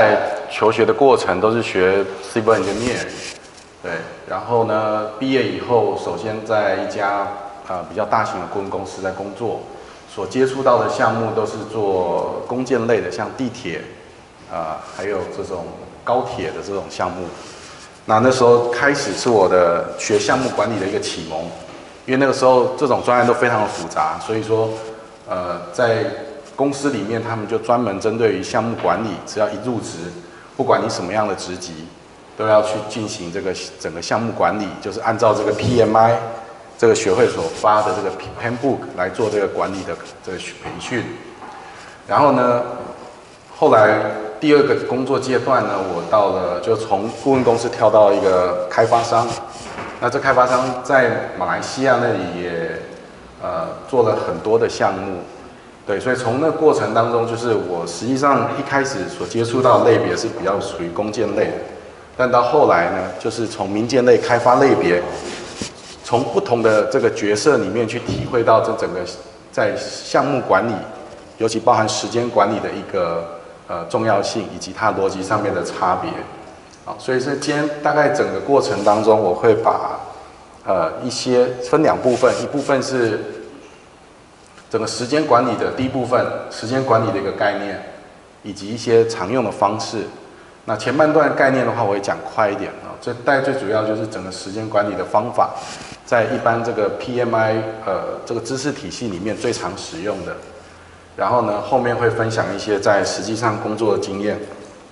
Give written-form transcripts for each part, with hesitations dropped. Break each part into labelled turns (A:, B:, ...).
A: 在求学的过程都是学 civil engineer， 对，然后呢，毕业以后，首先在一家比较大型的顾问公司在工作，所接触到的项目都是做公建类的，像地铁，还有这种高铁的这种项目。那时候开始是我的学项目管理的一个启蒙，因为那个时候这种专案都非常的复杂，所以说，在公司里面他们就专门针对于项目管理，只要一入职，不管你什么样的职级，都要去进行这个整个项目管理，就是按照这个 PMI 这个学会所发的这个 handbook 来做这个管理的这个培训。然后呢，后来第二个工作阶段呢，我到了就从顾问公司跳到一个开发商。那这开发商在马来西亚那里也做了很多的项目，对，所以从那个过程当中，就是我实际上一开始所接触到的类别是比较属于公建类的，但到后来呢，就是从民建类开发类别，从不同的这个角色里面去体会到这整个在项目管理，尤其包含时间管理的一个重要性，以及它逻辑上面的差别。好，所以是今天大概整个过程当中，我会把一些分两部分，一部分是整个时间管理的第一部分，时间管理的一个概念，以及一些常用的方式。那前半段概念的话，我会讲快一点啊。这大概最主要就是整个时间管理的方法，在一般这个 PMI 这个知识体系里面最常使用的。然后呢，后面会分享一些在实际上工作的经验。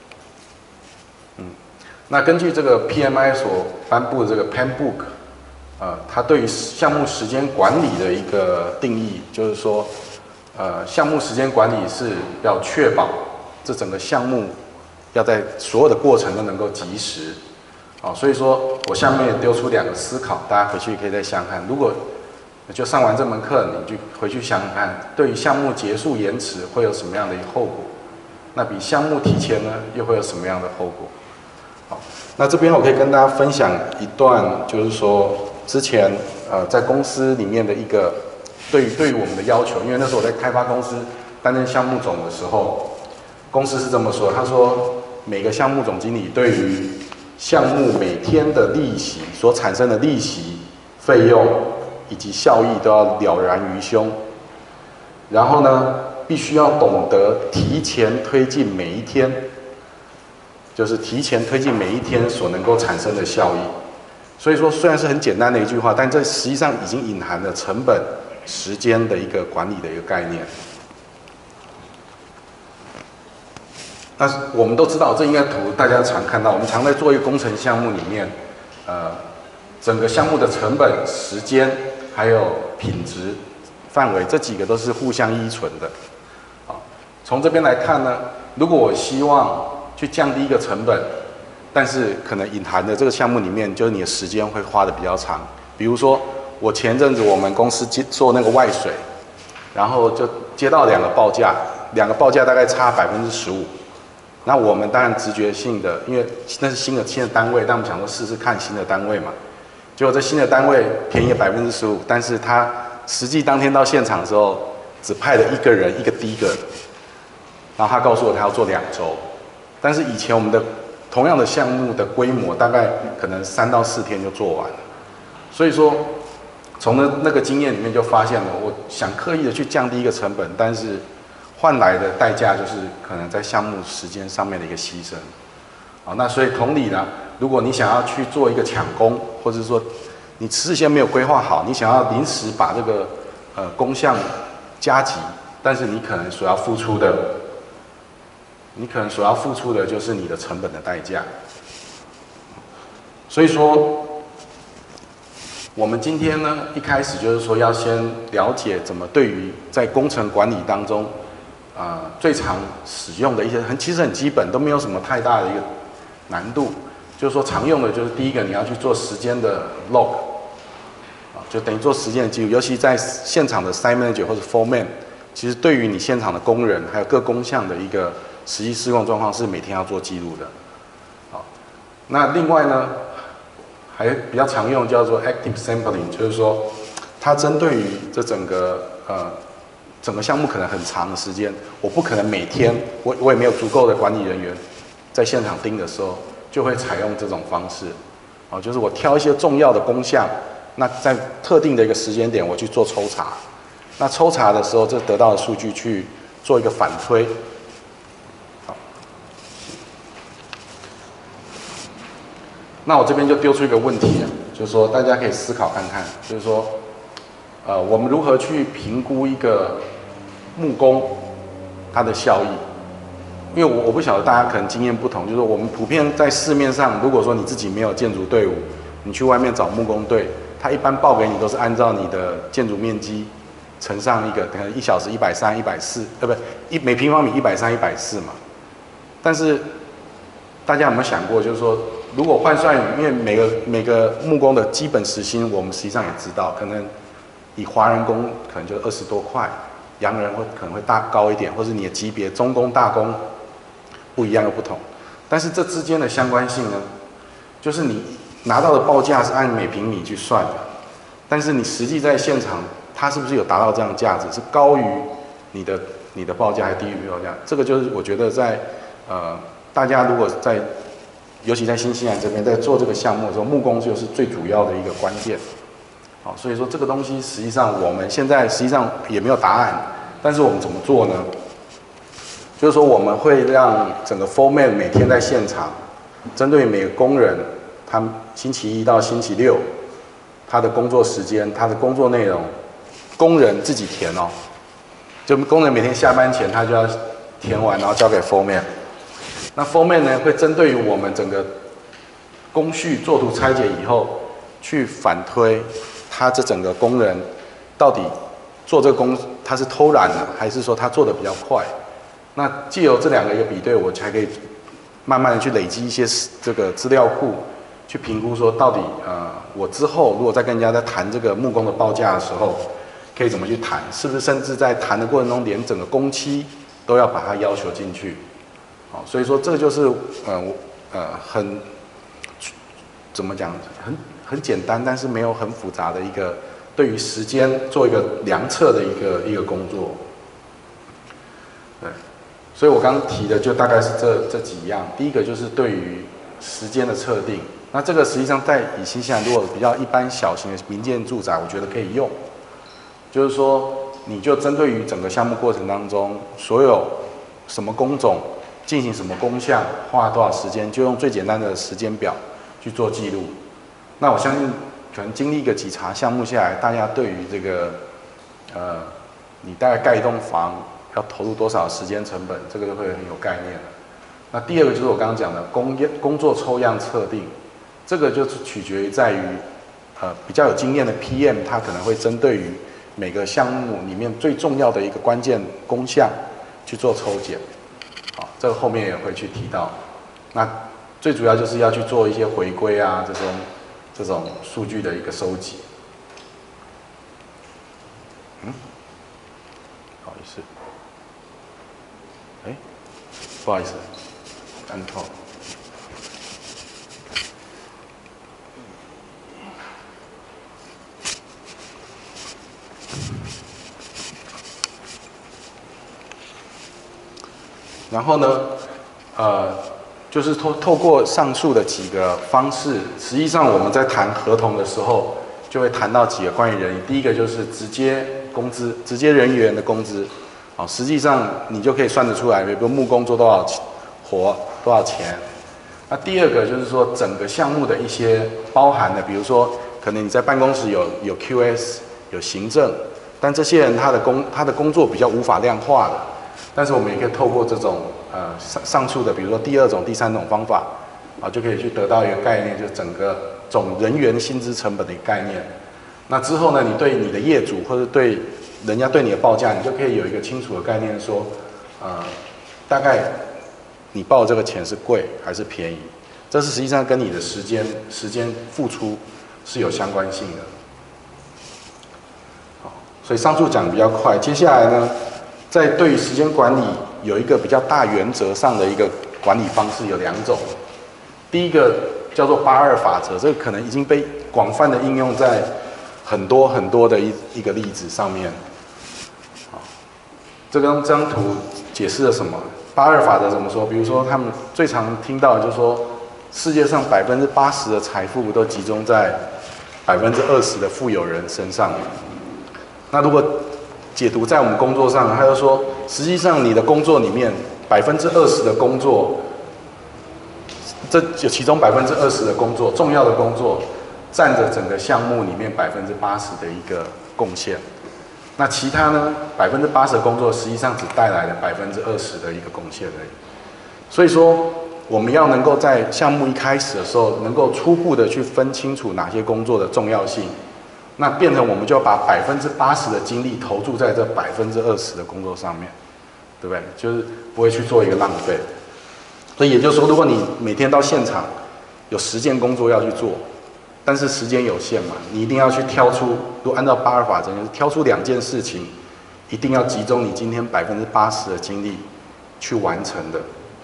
A: 那根据这个 PMI 所颁布的这个 handbook， 它对于项目时间管理的一个定义，就是说，项目时间管理是要确保这整个项目要在所有的过程都能够及时。所以说我下面也丢出两个思考，大家回去可以再想想看。如果就上完这门课，你就回去想想看，对于项目结束延迟会有什么样的一个后果？那比项目提前呢，又会有什么样的后果？好，那这边我可以跟大家分享一段，就是说之前在公司里面的一个对于我们的要求，因为那时候我在开发公司担任项目总的时候，公司是这么说，他说每个项目总经理对于项目每天的利息所产生的利息费用以及效益都要了然于胸，然后呢，必须要懂得提前推进每一天，就是提前推进每一天所能够产生的效益。所以说，虽然是很简单的一句话，但这实际上已经隐含了成本、时间的一个管理的一个概念。那我们都知道，这应该图大家常看到，我们常在做一个工程项目里面，整个项目的成本、时间还有品质范围这几个都是互相依存的。好，从这边来看呢，如果我希望去降低一个成本，但是可能隐含的这个项目里面，就是你的时间会花的比较长。比如说，我前阵子我们公司做那个外水，然后就接到两个报价大概差15%。那我们当然直觉性的，因为那是新的单位，但我们想说试试看新的单位嘛。结果这新的单位便宜了15%，但是他实际当天到现场的时候，只派了一个人，一个digger，然后他告诉我他要做2周，但是以前我们的同样的项目的规模大概可能3到4天就做完了。所以说，从那个经验里面就发现了，我想刻意的去降低一个成本，但是换来的代价就是可能在项目时间上面的一个牺牲。好，那所以同理呢，如果你想要去做一个抢工，或者说你事先没有规划好，你想要临时把这个工项加急，但是你可能所要付出的就是你的成本的代价。所以说，我们今天呢，一开始就是说要先了解怎么对于在工程管理当中，最常使用的一些其实很基本，都没有什么太大的一个难度。就是说常用的就是第一个，你要去做时间的 log， 就等于做时间的记录，尤其在现场的 site manager 或者 foreman， 其实对于你现场的工人还有各工项的一个实际施工状况是每天要做记录的。好，那另外呢，还比较常用叫做 active sampling， 就是说它针对于这整个项目可能很长的时间，我不可能每天我也没有足够的管理人员在现场盯的时候，就会采用这种方式，就是我挑一些重要的工项，那在特定的一个时间点我去做抽查，那抽查的时候，这得到的数据去做一个反推。好，那我这边就丢出一个问题啊，就是说大家可以思考看看，就是说，我们如何去评估一个木工它的效益？因为我不晓得大家可能经验不同，就是说我们普遍在市面上，如果说你自己没有建筑队伍，你去外面找木工队，他一般报给你都是按照你的建筑面积乘上一个，可能1小时130、140，每平方米130、140嘛。但是大家有没有想过，就是说如果换算，因为每个木工的基本时薪，我们实际上也知道，可能以华人工可能就20多块，洋人可能会高一点，或是你的级别中工、大工不一样又不同。但是这之间的相关性呢，就是你拿到的报价是按每平米去算的，但是你实际在现场，它是不是有达到这样的价值，是高于你的报价还是低于报价？这个就是我觉得在大家如果尤其在新西兰这边在做这个项目的时候，木工就是最主要的一个关键。好，所以说这个东西实际上我们现在实际上也没有答案，但是我们怎么做呢？就是说我们会让整个 foreman 每天在现场，针对每个工人，他星期一到星期六，他的工作时间、他的工作内容，工人自己填哦。就工人每天下班前他就要填完，然后交给 foreman。那 foreman 呢会针对于我们整个工序做图拆解以后，去反推他这整个工人到底做这个工他是偷懒了，还是说他做的比较快？那藉由这两个一个比对，我才可以慢慢的去累积一些这个资料库，去评估说到底我之后如果再跟人家在谈这个木工的报价的时候，可以怎么去谈？是不是甚至在谈的过程中，连整个工期都要把它要求进去？好，所以说这个就是怎么讲，很简单，但是没有很复杂的一个对于时间做一个量测的一个工作。对，所以我刚刚提的就大概是这几样。第一个就是对于时间的测定，那这个实际上以新西兰如果比较一般小型的民建住宅，我觉得可以用。就是说，你就针对于整个项目过程当中，所有什么工种进行什么工项，花多少时间，就用最简单的时间表去做记录。那我相信，可能经历几场项目下来，大家对于这个你大概盖一栋房要投入多少时间成本，这个就会很有概念了。那第二个就是我刚刚讲的工作抽样测定，这个就是取决于在于比较有经验的 PM， 他可能会针对于每个项目里面最重要的一个关键工项去做抽检。好，这个后面也会去提到。那最主要就是要去做一些回归啊，这种数据的一个收集。不好意思，不好意思，按错。然后呢，就是透过上述的几个方式，实际上我们在谈合同的时候，就会谈到几个关于人员。第一个就是直接工资，直接人员的工资，好，实际上你就可以算得出来，比如木工做多少活多少钱。那第二个就是说整个项目的一些包含的，比如说可能你在办公室有 QS 有行政，但这些人他的工作比较无法量化的。但是我们也可以透过这种上述的，比如说第二种、第三种方法，就可以去得到一个概念，就是整个总人员薪资成本的一个概念。那之后呢，你对你的业主或者对人家对你的报价，你就可以有一个清楚的概念，说，大概你报这个钱是贵还是便宜，这是实际上跟你的时间付出是有相关性的。好，所以上述讲比较快，接下来呢，在对于时间管理有一个比较大原则上的一个管理方式有两种。第一个叫做82法则，这个可能已经被广泛的应用在很多的一个例子上面。好，这张图解释了什么巴尔法则怎么说？比如说他们最常听到的就是说，世界上80%的财富都集中在20%的富有人身上。那如果解读在我们工作上，他就说，实际上你的工作里面20%的工作，这其中20%的工作，重要的工作，占着整个项目里面80%的一个贡献。那其他呢，80%的工作实际上只带来了20%的一个贡献而已。所以说，我们要能够在项目一开始的时候，能够初步的去分清楚哪些工作的重要性。那变成我们就要把80%的精力投注在这20%的工作上面，对不对？就是不会去做一个浪费。所以也就是说，如果你每天到现场有10件工作要去做，但是时间有限嘛，你一定要去挑出，如果按照巴尔法则，就是挑出2件事情，一定要集中你今天80%的精力去完成的。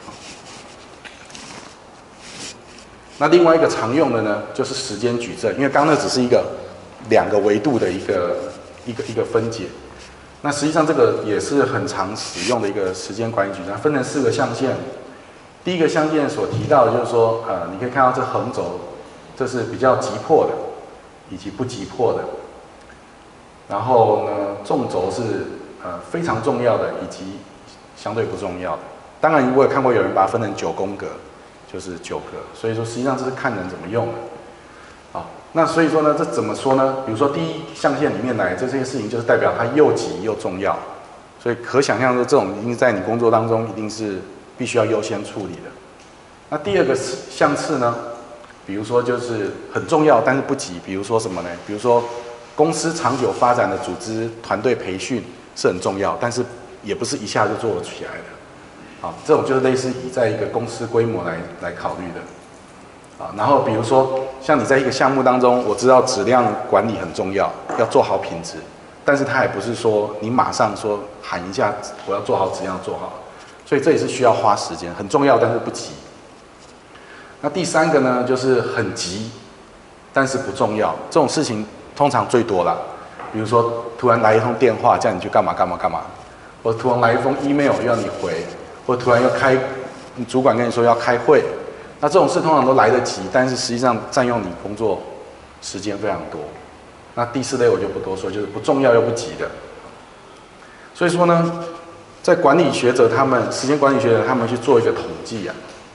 A: 那另外一个常用的呢，就是时间矩阵，因为刚刚那只是一个2个维度的一个分解。那实际上这个也是很常使用的一个时间管理矩阵，分成4个象限。第一个象限所提到的就是说，你可以看到这横轴，这是比较急迫的，以及不急迫的。然后呢，纵轴是非常重要的，以及相对不重要的。当然，我也看过有人把它分成9宫格，就是9格。所以说，实际上这是看人怎么用的。好，那所以说呢，这怎么说呢？比如说第一象限里面来，这些事情就是代表它又急又重要，所以可想象说，这种一定在你工作当中一定是必须要优先处理的。那第二个象次呢，比如说就是很重要但是不急，比如说什么呢？比如说公司长久发展的组织团队培训是很重要，但是也不是一下就做得起来的。好，这种就是类似以在一个公司规模来考虑的。啊，然后比如说像你在一个项目当中，我知道质量管理很重要，要做好品质，但是它也不是说你马上说喊一下我要做好质量做好，所以这也是需要花时间，很重要但是不急。那第3个呢，就是很急，但是不重要，这种事情通常最多了。比如说突然来一通电话叫你去干嘛干嘛干嘛，或突然来一封 email 要你回，或突然主管跟你说要开会。那这种事通常都来得及，但是实际上占用你工作时间非常多。那第4类我就不多说，就是不重要又不急的。所以说呢，在管理学者时间管理学者他们去做一个统计啊，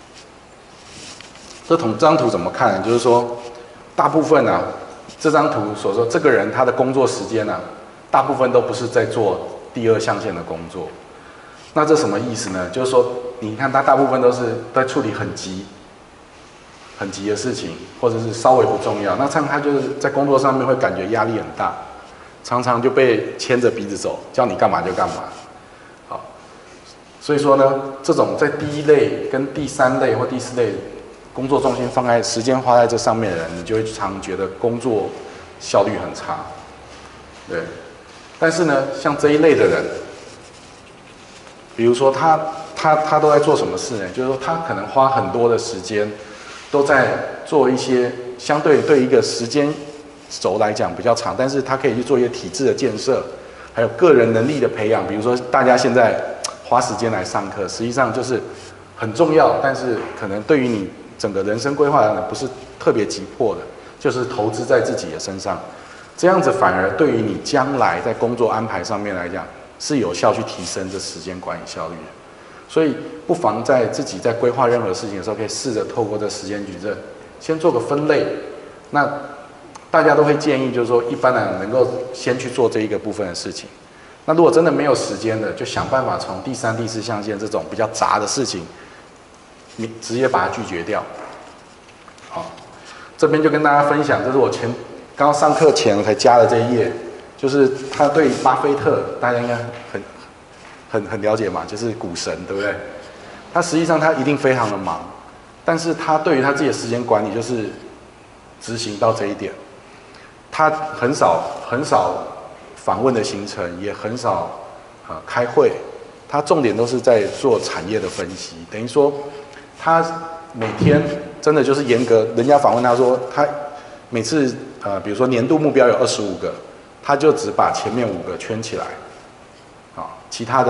A: 这张图怎么看呢？就是说，大部分啊，这张图所说这个人他的工作时间啊，大部分都不是在做第2象限的工作。那这什么意思呢？就是说，你看他大部分都是在处理很急的事情，或者是稍微不重要。那这样他就是在工作上面会感觉压力很大，常常就被牵着鼻子走，叫你干嘛就干嘛。好，所以说呢，这种在第1类跟第3类或第4类工作重心放在时间花在这上面的人，你就会常觉得工作效率很差。对，但是呢，像这一类的人，比如说他都在做什么事呢？就是说他可能花很多的时间都在做一些相对一个时间轴来讲比较长，但是他可以去做一些体制的建设，还有个人能力的培养。比如说大家现在花时间来上课，实际上就是很重要，但是可能对于你整个人生规划来讲不是特别急迫的，就是投资在自己的身上，这样子反而对于你将来在工作安排上面来讲是有效去提升这时间管理效率的。所以不妨在自己在规划任何事情的时候，可以试着透过这时间矩阵，先做个分类。那大家都会建议，就是说一般人能够先去做这一个部分的事情。那如果真的没有时间的，就想办法从第3、第4象限这种比较杂的事情，你直接把它拒绝掉。好，这边就跟大家分享，这是我刚上课前我才加的这一页，就是他对巴菲特，大家应该很了解嘛，就是股神，对不对？他实际上他一定非常的忙，但是他对于他自己的时间管理就是执行到这一点。他很少访问的行程，也很少开会，他重点都是在做产业的分析。等于说，他每天真的就是严格，人家访问他说，他每次比如说年度目标有25个，他就只把前面5个圈起来。其他的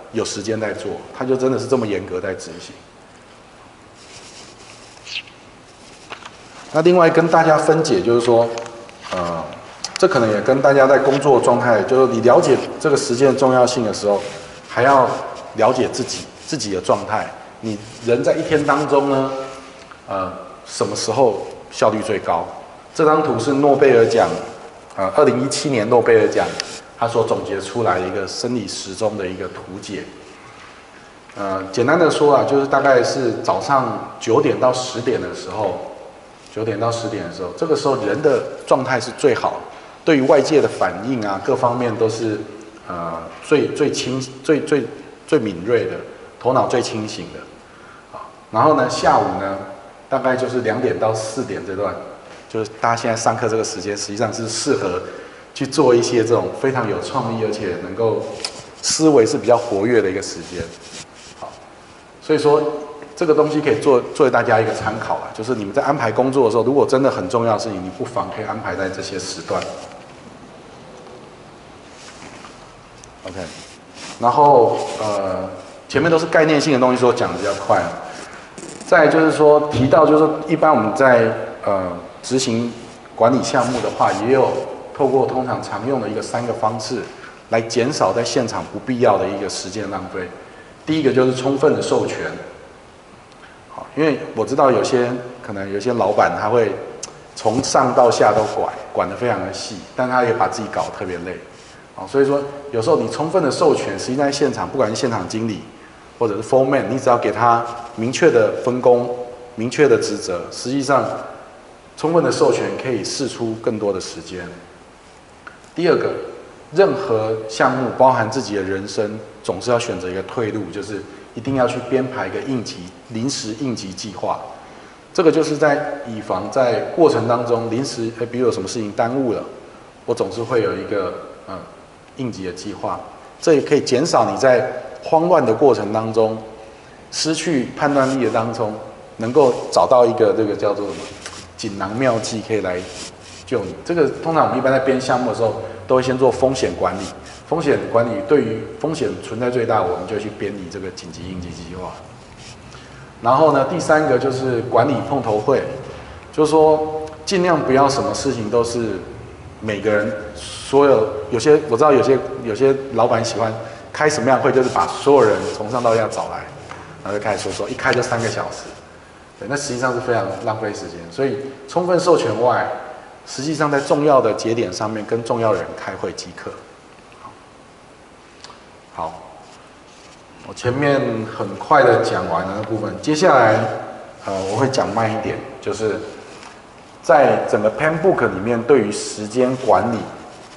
A: 有时间在做，他就真的是这么严格在执行。那另外跟大家分解就是说，这可能也跟大家在工作状态，就是你了解这个时间的重要性的时候，还要了解自己的状态。你人在一天当中呢，什么时候效率最高？这张图是诺贝尔奖，2017年诺贝尔奖他所总结出来的一个生理时钟的一个图解。简单的说啊，就是大概是早上9点到10点的时候，9点到10点的时候，这个时候人的状态是最好，对于外界的反应啊，各方面都是最敏锐的，头脑最清醒的。然后呢，下午呢，大概就是2点到4点这段，就是大家现在上课这个时间，实际上是适合去做一些这种非常有创意，而且能够思维是比较活跃的一个时间。好，所以说这个东西可以作为大家一个参考啦，就是你们在安排工作的时候，如果真的很重要的事情，你不妨可以安排在这些时段。OK， 然后前面都是概念性的东西，所以我讲的比较快。再来就是说提到，就是说一般我们在执行管理项目的话，也有透过通常常用的一个3个方式，来减少在现场不必要的一个时间浪费。第一个就是充分的授权。好，因为我知道可能有些老板他会从上到下都管得非常的细，但他也把自己搞得特别累。好，所以说有时候你充分的授权，实际在现场，不管是现场经理或者是 foreman， 你只要给他明确的分工、明确的职责，实际上充分的授权可以释出更多的时间。第二个，任何项目包含自己的人生，总是要选择一个退路，就是一定要去编排一个临时应急计划。这个就是在以防在过程当中临时，比如有什么事情耽误了，我总是会有一个应急的计划。这也可以减少你在慌乱的过程当中，失去判断力的当中，能够找到一个这个叫做什么锦囊妙计，可以来救你。这个通常我们一般在编项目的时候，都会先做风险管理。风险管理对于风险存在最大，我们就去编拟这个紧急应急计划。然后呢，第3个就是管理碰头会，就是说尽量不要什么事情都是每个人有些我知道有些老板喜欢开什么样的会，就是把所有人从上到下找来，然后就开始说，一开就3个小时，对，那实际上是非常浪费时间。所以充分授权外，实际上在重要的节点上面跟重要人开会即可。好，我前面很快的讲完了那部分，接下来我会讲慢一点，就是在整个 Planbook 里面，对于时间管理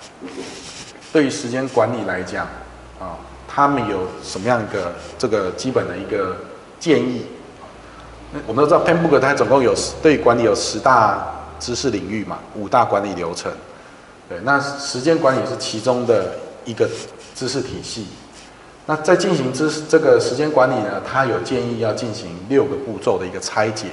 A: 来讲，他们有什么样一个这个基本的一个建议？我们都知道 Planbook 它总共对管理有10大知识领域嘛，5大管理流程。对，那时间管理是其中的一个知识体系。那在进行这个时间管理呢，它有建议要进行6个步骤的一个拆解。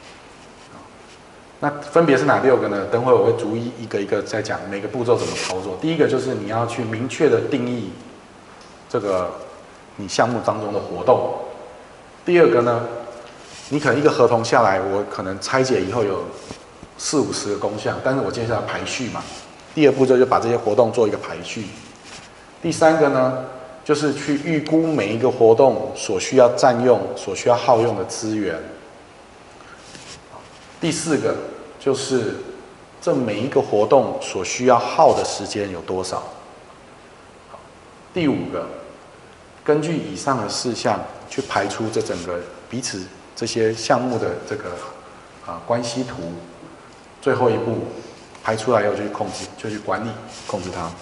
A: 那分别是哪6个呢？等会我会逐一个一个再讲每个步骤怎么操作。第一个就是你要去明确的定义这个你项目当中的活动。第二个呢，你可能一个合同下来，我可能拆解以后有40-50个工项，但是我接下来排序嘛。第二步骤就把这些活动做一个排序。第3个呢，就是去预估每一个活动所需要占用、所需要耗用的资源。第4个就是这每一个活动所需要耗的时间有多少。第5个，根据以上的事项去排出这整个彼此这些项目的这个关系图。最后一步排出来以后就去控制，就去管理控制它。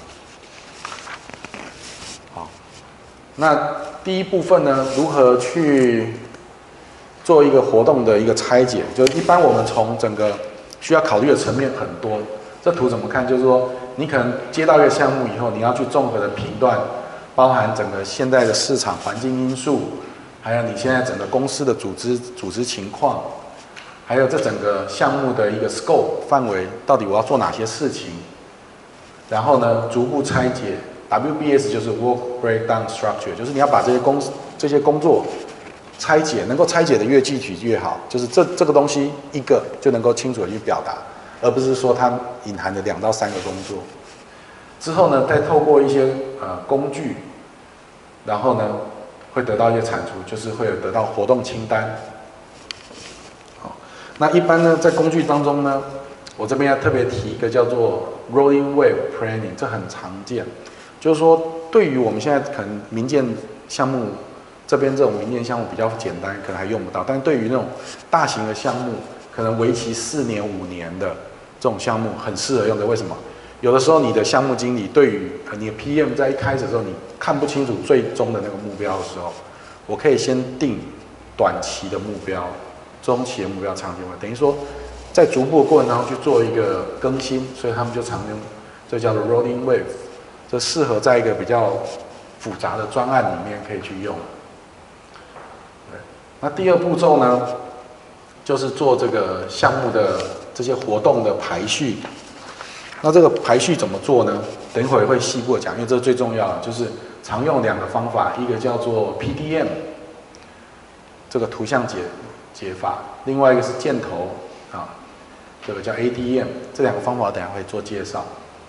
A: 好，那第一部分呢，如何去做一个活动的一个拆解？就一般我们从整个需要考虑的层面很多。这图怎么看？就是说，你可能接到一个项目以后，你要去综合的评断，包含整个现在的市场环境因素，还有你现在整个公司的组织情况，还有这整个项目的一个 scope 范围，到底我要做哪些事情？然后呢，逐步拆解， WBS 就是 Work Breakdown Structure， 就是你要把这些工作拆解，能够拆解的越具体越好，就是这个东西一个就能够清楚的去表达，而不是说它隐含的2到3个工作。之后呢，再透过一些工具，然后呢会得到一些产出，就是会有得到活动清单。好，那一般呢在工具当中呢，我这边要特别提一个叫做 Rolling Wave Planning， 这很常见，就是说对于我们现在可能民建项目这边这种民建项目比较简单，可能还用不到，但是对于那种大型的项目，可能为期4年5年的这种项目很适合用的。为什么？有的时候你的项目经理对于你的 PM 在一开始的时候你看不清楚最终的那个目标的时候，我可以先定短期的目标、中期的目标、长期的目标，等于说在逐步的过程当中去做一个更新，所以他们就常用这叫做 rolling wave， 这适合在一个比较复杂的专案里面可以去用。对，那第2步骤呢，就是做这个项目的这些活动的排序。那这个排序怎么做呢？等一会儿会细部的讲，因为这是最重要的，就是常用2个方法，一个叫做 PDM， 这个图像解法，另外一个是箭头啊，这个叫 ADM， 这2个方法等一下会做介绍。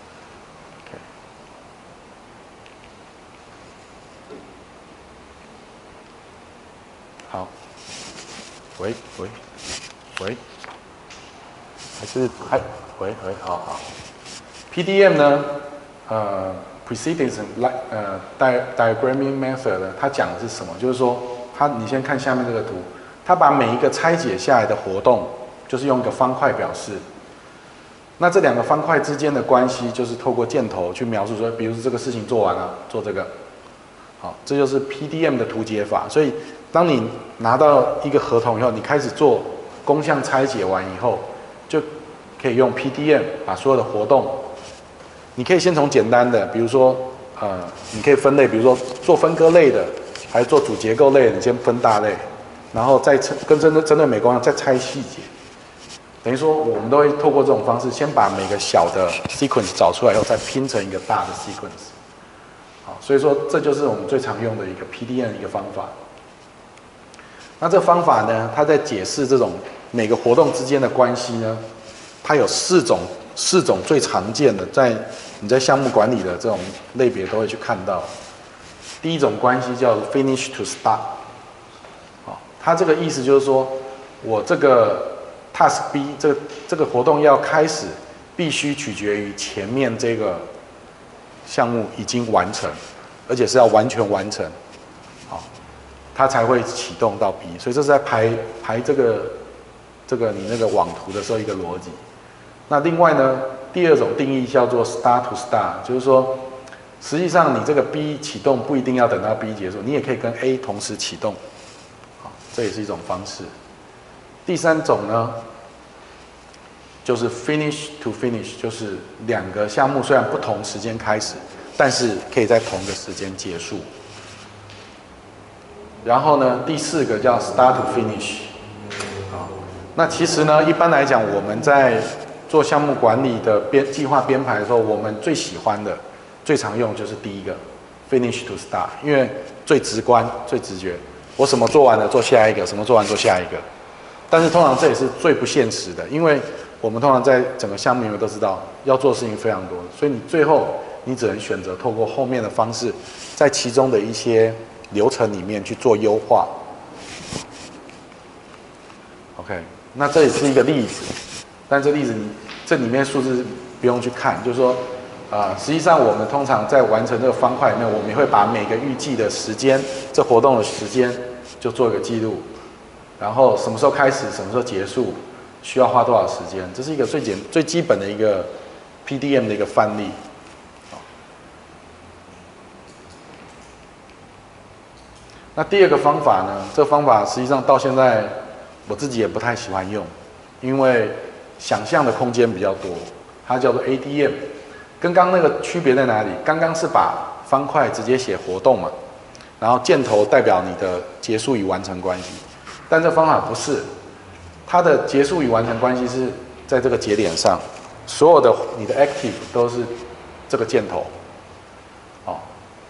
A: 好，喂，喂，好。PDM 呢，Precedence Diagramming Method 呢，它讲的是什么？就是说，你先看下面这个图，它把每一个拆解下来的活动，就是用一个方块表示。那这2个方块之间的关系，就是透过箭头去描述说，比如说这个事情做完了，做这个，好，这就是 PDM 的图解法。所以，当你拿到一个合同以后，你开始做工项拆解完以后，就可以用 PDM 把所有的活动。你可以先从简单的，比如说，你可以分类，比如说做分割类的，还是做主结构类的，你先分大类，然后再针对每工项再拆细节。等于说，我们都会透过这种方式，先把每个小的 sequence 找出来以后，再拼成一个大的 sequence。好，所以说这就是我们最常用的一个 PDM 的一个方法。那这个方法呢，它在解释这种每个活动之间的关系呢，它有4种最常见的，你在项目管理的这种类别都会去看到。第一种关系叫 finish to start， 好，它这个意思就是说，我这个 task B 这个活动要开始，必须取决于前面这个项目已经完成，而且是要完全完成，好，它才会启动到 B。所以这是在排这个你那个网图的时候一个逻辑。那另外呢，第2种定义叫做 start to start， 就是说，实际上你这个 B 启动不一定要等到 B 结束，你也可以跟 A 同时启动，好，这也是一种方式。第3种呢，就是 finish to finish， 就是2个项目虽然不同时间开始，但是可以在同个时间结束。然后呢，第4个叫 start to finish， 好，那其实呢，一般来讲，我们在做项目管理的计划编排的时候，我们最喜欢的、最常用就是第1个 finish to start， 因为最直观、最直觉。我什么做完了，做下一个；什么做完，做下一个。但是通常这也是最不现实的，因为我们通常在整个项目里面都知道，要做的事情非常多，所以你最后你只能选择透过后面的方式，在其中的一些流程里面去做优化。OK， 那这也是一个例子。但这例子这里面数字不用去看，就是说，实际上我们通常在完成这个方块里面，我们也会把每个预计的时间，这活动的时间就做一个记录，然后什么时候开始，什么时候结束，需要花多少时间，这是一个最基本的一个 PDM 的一个范例。那第2个方法呢，这个方法实际上到现在我自己也不太喜欢用，因为想象的空间比较多，它叫做 ADM， 跟刚刚那个区别在哪里？刚刚是把方块直接写活动嘛，然后箭头代表你的结束与完成关系，但这方法不是，它的结束与完成关系是在这个节点上，所有的你的 active 都是这个箭头，哦，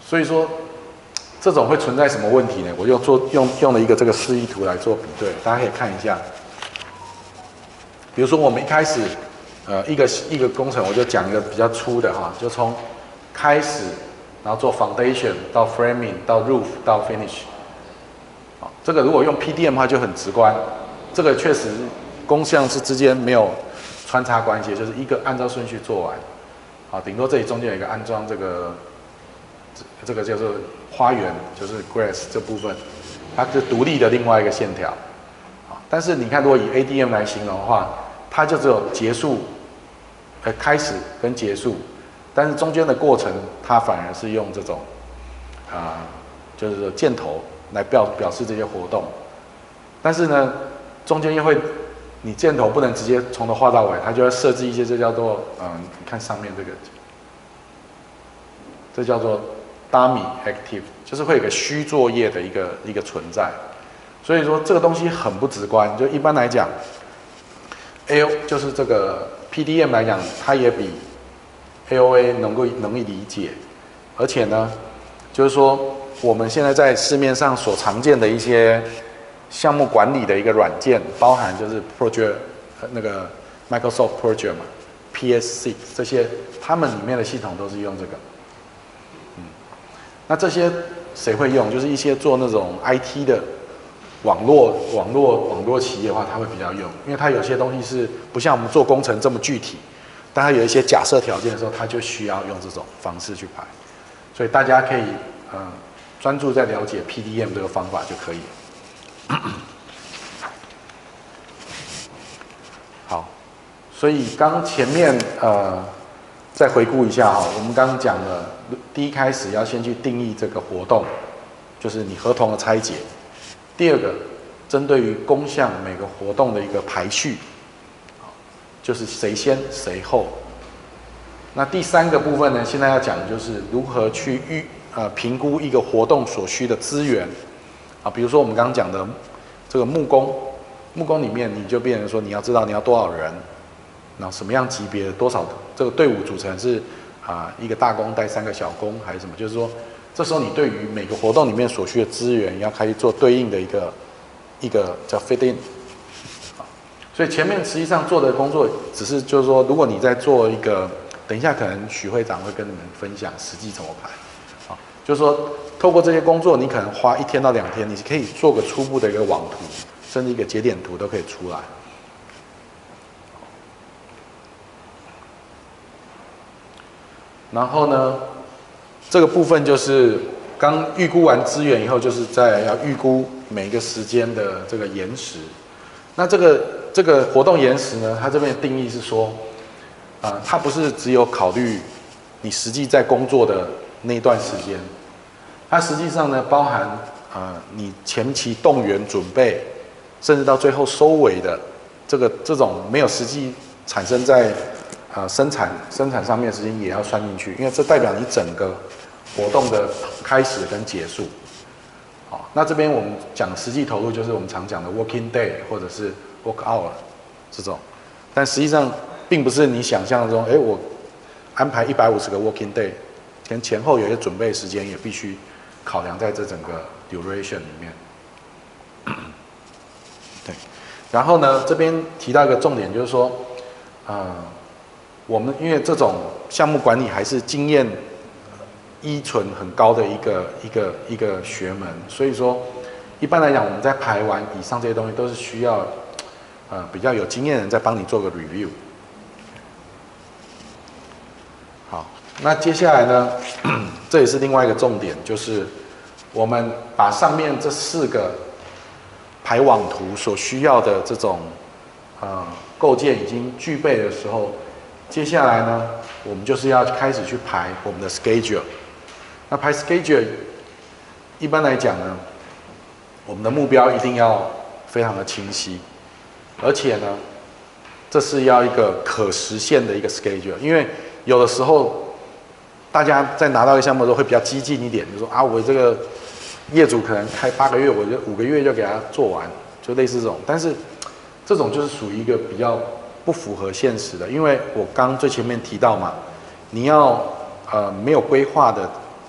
A: 所以说这种会存在什么问题呢？我又用了一个这个示意图来做比对，大家可以看一下。比如说我们一开始，一个工程，我就讲一个比较粗的哈，就从开始，然后做 foundation 到 framing 到 roof 到 finish。好，这个如果用 PDM 的话就很直观，这个确实工项是之间没有穿插关系，就是一个按照顺序做完。好，顶多这里中间有一个安装这个叫做花园，就是 grass 这部分，它是独立的另外一个线条。好，但是你看，如果以 ADM 来形容的话，它就只有结束，开始跟结束，但是中间的过程，它反而是用这种就是说箭头来表示这些活动。但是呢，中间又会，你箭头不能直接从头画到尾，它就要设置一些，这叫做你看上面这个，这叫做 dummy active， 就是会有一个虚作业的一个存在。所以说这个东西很不直观，就一般来讲 ，AO 就是这个 PDM 来讲，它也比 AOA 容易理解，而且呢，就是说我们现在在市面上所常见的一些项目管理的一个软件，包含就是 Project 那个 Microsoft Project 嘛 ，PS6 这些，他们里面的系统都是用这个。那这些谁会用？就是一些做那种 IT 的网络企业的话，它会比较用，因为它有些东西是不像我们做工程这么具体，但它有一些假设条件的时候，它就需要用这种方式去排。所以大家可以专注在了解 PDM 这个方法就可以了。好，所以刚前面再回顾一下哈，我们刚刚讲了，第一开始要先去定义这个活动，就是你合同的拆解。第二个，针对于工项每个活动的一个排序，就是谁先谁后。那第三个部分呢，现在要讲的就是如何去评估一个活动所需的资源啊，比如说我们刚刚讲的这个木工里面，你就变成说你要知道你要多少人，然后什么样级别多少这个队伍组成是一个大工带3个小工还是什么，就是说这时候你对于每个活动里面所需的资源要开始做对应的一个叫 fit in。所以前面实际上做的工作只是就是说，如果你在做一个，等一下可能许会长会跟你们分享实际怎么排，就是说透过这些工作，你可能花1天到2天，你可以做个初步的一个网图，甚至一个节点图都可以出来。然后呢，这个部分就是刚预估完资源以后，就是再要预估每个时间的这个延时。那这个活动延时呢，它这边的定义是说，它不是只有考虑你实际在工作的那一段时间，它实际上呢包含你前期动员准备，甚至到最后收尾的这种没有实际产生在生产上面的时间也要算进去，因为这代表你整个活动的开始跟结束。好，那这边我们讲实际投入，就是我们常讲的 working day 或者是 work hour 这种，但实际上并不是你想象中，我安排150个 working day， 跟前后有一些准备时间也必须考量在这整个 duration 里面。对，然后呢，这边提到一个重点，就是说，我们因为这种项目管理还是经验依存很高的一个学门，所以说一般来讲，我们在排完以上这些东西都是需要比较有经验的人在帮你做个 review。好，那接下来呢，这也是另外一个重点，就是我们把上面这4个排网图所需要的这种构件已经具备的时候，接下来呢，我们就是要开始去排我们的 schedule。那排 schedule 一般来讲呢，我们的目标一定要非常的清晰，而且呢，这是要一个可实现的一个 schedule。因为有的时候大家在拿到一个项目的时候会比较激进一点，就说我这个业主可能开8个月，我就5个月就给他做完，就类似这种。但是这种就是属于一个比较不符合现实的，因为我刚最前面提到嘛，你要没有规划的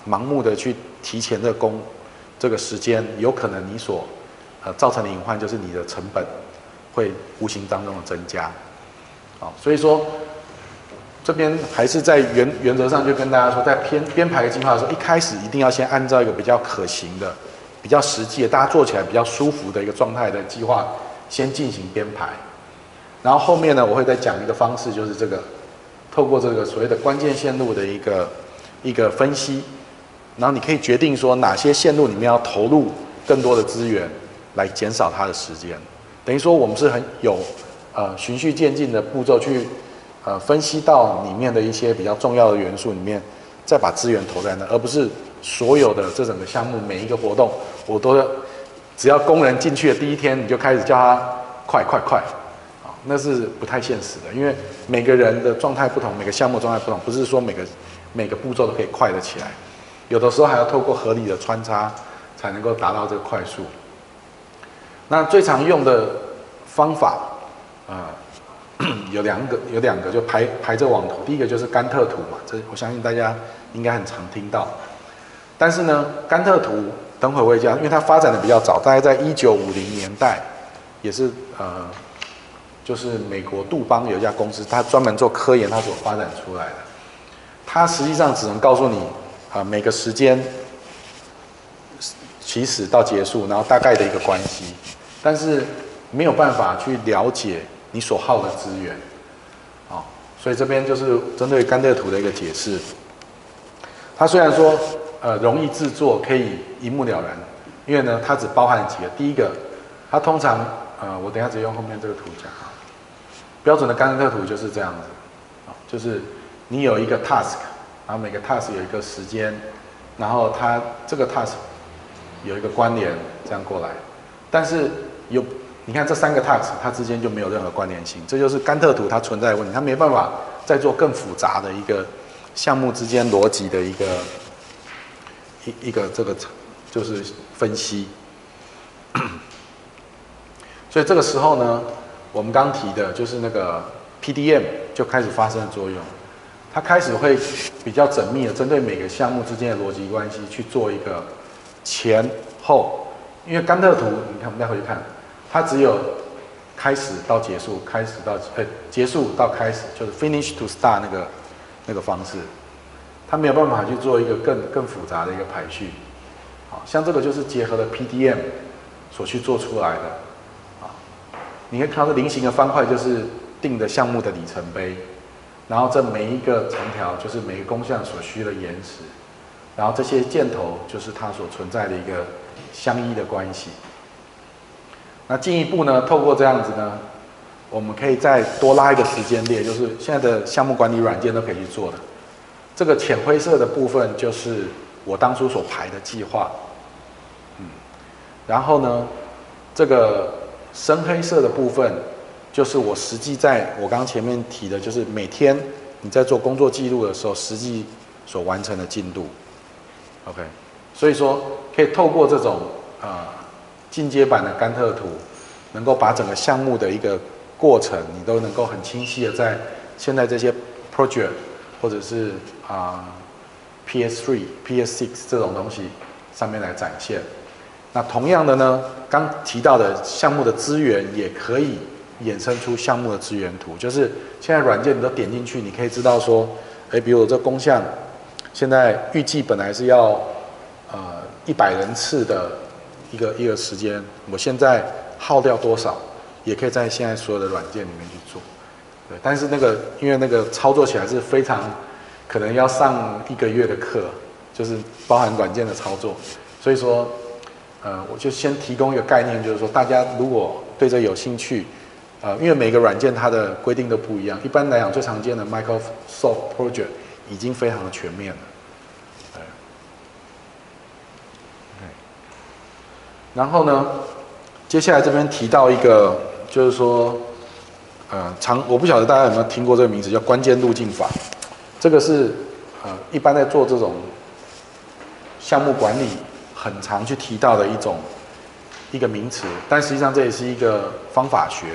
A: 盲目的去提前的这个时间，有可能你所造成的隐患就是你的成本会无形当中的增加。好，所以说这边还是在原则上就跟大家说，在编排计划的时候，一开始一定要先按照一个比较可行的、比较实际的、大家做起来比较舒服的一个状态的计划先进行编排。然后后面呢，我会再讲一个方式，就是透过这个所谓的关键线路的一个分析，然后你可以决定说哪些线路里面要投入更多的资源来减少它的时间。等于说我们是很有循序渐进的步骤去分析到里面的一些比较重要的元素里面，再把资源投在那，而不是所有的这整个项目每一个活动我都只要工人进去的第一天你就开始叫他快，那是不太现实的，因为每个人的状态不同，每个项目状态不同，不是说每个步骤都可以快得起来，有的时候还要透过合理的穿插才能够达到这个快速。那最常用的方法有两个就排这网图，第一个就是甘特图嘛，这我相信大家应该很常听到。但是呢，甘特图等会我会讲，因为它发展的比较早，大概在1950年代，也是就是美国杜邦有一家公司，它专门做科研，它所发展出来的。它实际上只能告诉你每个时间起始到结束，然后大概的一个关系，但是没有办法去了解你所耗的资源，所以这边就是针对甘特图的一个解释。它虽然说容易制作，可以一目了然，因为呢它只包含了几个。第一个，它通常我等一下直接用后面这个图讲标准的甘特图就是这样子，就是你有一个 task， 然后每个 task 有一个时间，然后它这个 task 有一个关联，这样过来。但是你看这3个 task 它之间就没有任何关联性，这就是甘特图它存在的问题，它没办法再做更复杂的一个项目之间逻辑的一个这个就是分析。所以这个时候呢，我们刚提的就是那个 PDM 就开始发生作用，它开始会比较缜密的针对每个项目之间的逻辑关系去做一个前后，因为甘特图你看我们再回去看，它只有开始到结束，结束到开始，就是 finish to start 那个方式，它没有办法去做一个更复杂的一个排序。好，像这个就是结合了 PDM 所去做出来的。你可以看到这菱形的方块就是定的项目的里程碑，然后这每一个长条就是每个工项所需的延时，然后这些箭头就是它所存在的一个相依的关系。那进一步呢，透过这样子呢，我们可以再多拉一个时间列，就是现在的项目管理软件都可以去做的。这个浅灰色的部分就是我当初所排的计划，然后呢，这个深黑色的部分就是我实际在我刚刚前面提的，就是每天你在做工作记录的时候，实际所完成的进度。OK， 所以说可以透过这种进阶版的甘特图，能够把整个项目的一个过程，你都能够很清晰的在现在这些 project 或者是PS3、PS6 这种东西上面来展现。那同样的呢，刚提到的项目的资源也可以衍生出项目的资源图，就是现在软件你都点进去，你可以知道说，比如我这工项现在预计本来是要100人次的一个时间，我现在耗掉多少，也可以在现在所有的软件里面去做。对，但是因为那个操作起来是非常可能要上1个月的课，就是包含软件的操作，所以说我就先提供一个概念，就是说大家如果对这有兴趣，因为每个软件它的规定都不一样，一般来讲最常见的 Microsoft Project 已经非常的全面了。然后呢，接下来这边提到一个，就是说，我不晓得大家有没有听过这个名字，叫关键路径法。这个是一般在做这种项目管理很常去提到的一个名词，但实际上这也是一个方法学。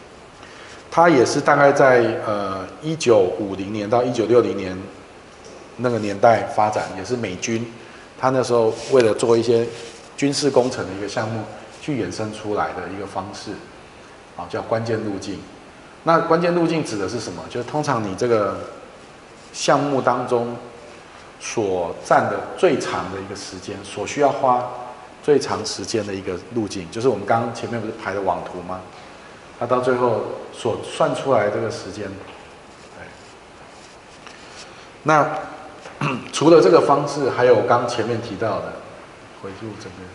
A: 它也是大概在1950年到1960年那个年代发展，也是美军，他那时候为了做一些军事工程的一个项目，去衍生出来的一个方式，啊，叫关键路径。那关键路径指的是什么？就是通常你这个项目当中所占的最长的一个时间，所需要花最长时间的一个路径，就是我们刚刚前面不是排的网图吗？它到最后所算出来的这个时间。那除了这个方式，还有刚前面提到的，回入这边，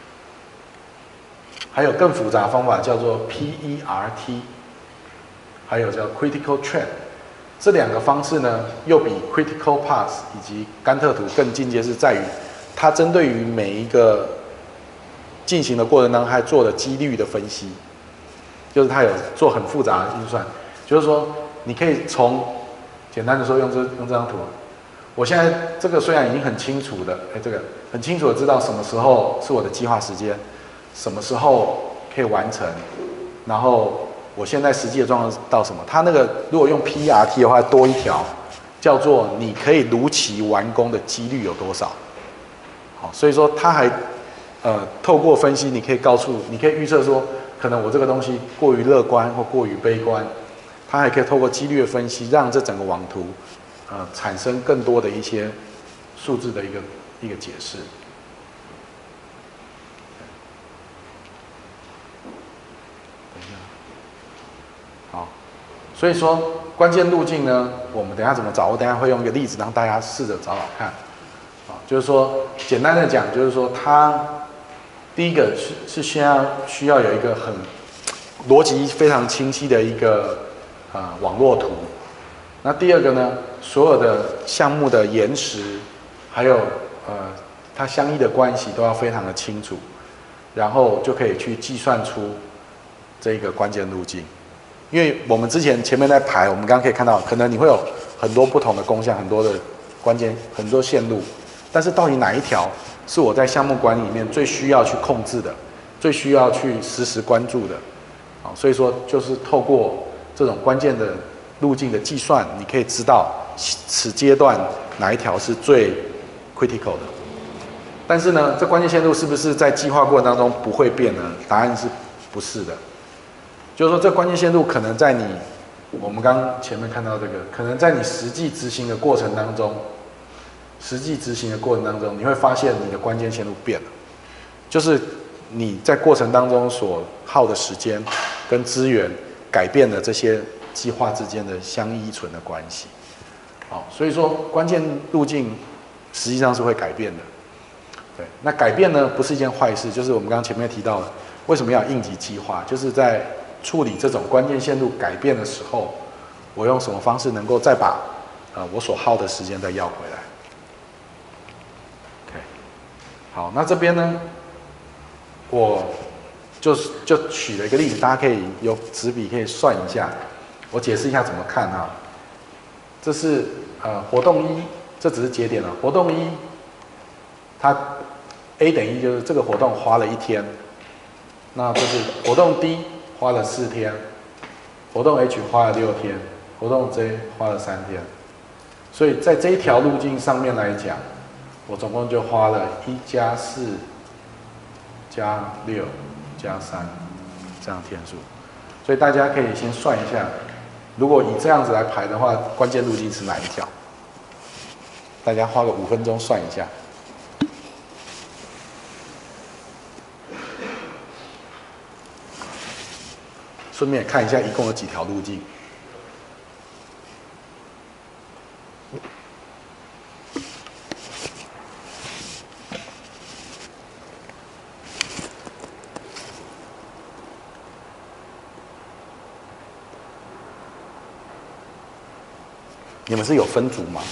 A: 还有更复杂的方法叫做 PERT， 还有叫 Critical Trend。这两个方式呢，又比 Critical Path 以及甘特图更进阶，是在于它针对于每一个进行的过程当中，还做了几率的分析，就是它有做很复杂的运算，就是说你可以从简单的说用这张图，我现在这个虽然已经很清楚的，这个很清楚的知道什么时候是我的计划时间，什么时候可以完成，然后我现在实际的状况到什么？它那个如果用 PERT 的话，多一条叫做你可以如期完工的几率有多少？好，所以说它还透过分析，你可以预测说，可能我这个东西过于乐观或过于悲观，它还可以透过几率的分析，让这整个网图产生更多的一些数字的一个解释。好，所以说关键路径呢，我们等一下怎么找？我等一下会用一个例子让大家试着找找看。啊，就是说简单的讲，就是说它第一个是需要有一个很逻辑非常清晰的一个网络图。那第二个呢，所有的项目的延时，还有它相依的关系都要非常的清楚，然后就可以去计算出这个关键路径。因为我们之前前面在排，我们刚刚可以看到，可能你会有很多不同的工项，很多的关键，很多线路，但是到底哪一条是我在项目管理里面最需要去控制的，最需要去时时关注的？啊，所以说就是透过这种关键的路径的计算，你可以知道此阶段哪一条是最 critical 的。但是呢，这关键线路是不是在计划过程当中不会变呢？答案是不是的。就是说，这关键线路可能在我们刚前面看到这个，可能在你实际执行的过程当中，你会发现你的关键线路变了，就是你在过程当中所耗的时间跟资源改变了这些计划之间的相依存的关系。好，所以说关键路径实际上是会改变的。对，那改变呢不是一件坏事，就是我们刚刚前面提到的，为什么要应急计划，就是在处理这种关键线路改变的时候，我用什么方式能够再把我所耗的时间再要回来。OK， 好，那这边呢，我就举了一个例子，大家可以有纸笔可以算一下，我解释一下怎么看哈。这是活动一，这只是节点了。活动一，它 A 等于就是这个活动花了1天，那就是活动 D 花了4天，活动 H 花了6天，活动 J 花了3天。所以在这一条路径上面来讲，我总共就花了1加4加6加3这样天数。所以大家可以先算一下，如果以这样子来排的话，关键路径是哪一条？大家花个5分钟算一下。顺便看一下一共有几条路径。你们是有分组吗？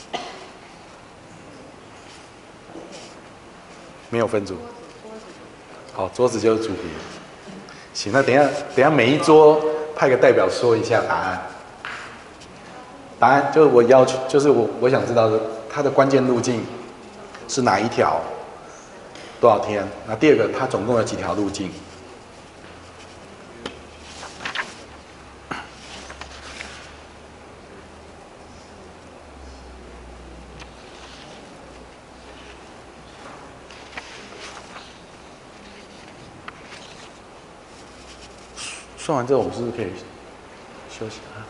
A: 没有分组。好，桌子就是主题。行，那等一下每一桌派个代表说一下答案。答案就是我要求，就是我想知道的，它的关键路径是哪一条，多少天？那第二个，它总共有几条路径？ 算完之后，我们是不是可以休息啊？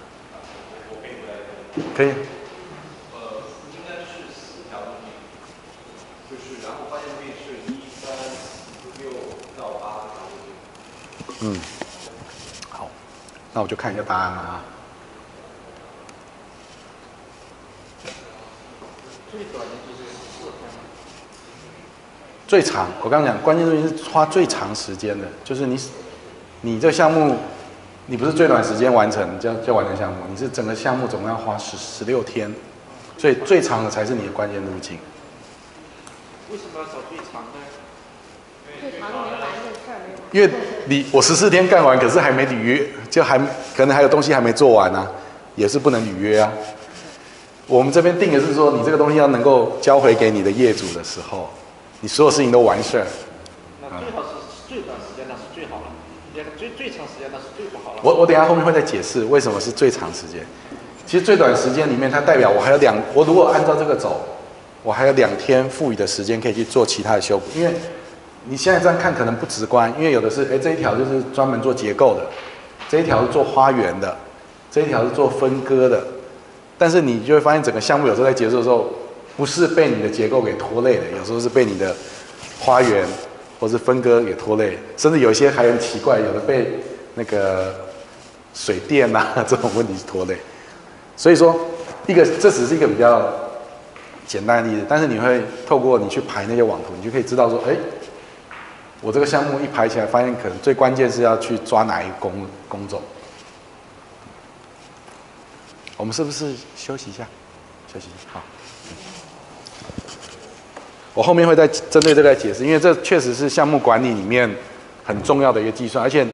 A: 可以。
B: 应该是4条路径，就是然后关键路径是1、3、6到8条路径。
A: 好，那我就看一下答案了啊。
B: 最短的就是4天。
A: 最长，我刚刚讲，关键路径是花最长时间的，就是你这个项目，你不是最短时间完成就完成项目，你是整个项目总共要花16天，所以最长的才是你的关键路径。
B: 为什么要找最长呢？
C: 最长没完的事儿。
A: 因为我14天干完，可是还没履约，就可能还有东西还没做完啊，也是不能履约啊。我们这边定的是说，你这个东西要能够交回给你的业主的时候，你所有事情都完事儿。
B: 那最好是最短时间那是最好了，最长时间那是最不好了。
A: 我等一下后面会再解释为什么是最长时间。其实最短时间里面，它代表我还有我如果按照这个走，我还有2天富裕的时间可以去做其他的修补。因为你现在这样看可能不直观，因为有的是这一条就是专门做结构的，这一条是做花园的，这一条是做分割的。但是你就会发现整个项目有时候在结束的时候，不是被你的结构给拖累的，有时候是被你的花园或是分割给拖累，甚至有一些还很奇怪，有的被那个水电啊这种问题拖累。所以说，这只是一个比较简单的例子，但是你会透过你去排那些网图，你就可以知道说，我这个项目一排起来，发现可能最关键是要去抓哪一个工种。我们是不是休息一下？休息好。我后面会再针对这个来解释，因为这确实是项目管理里面很重要的一个计算，而且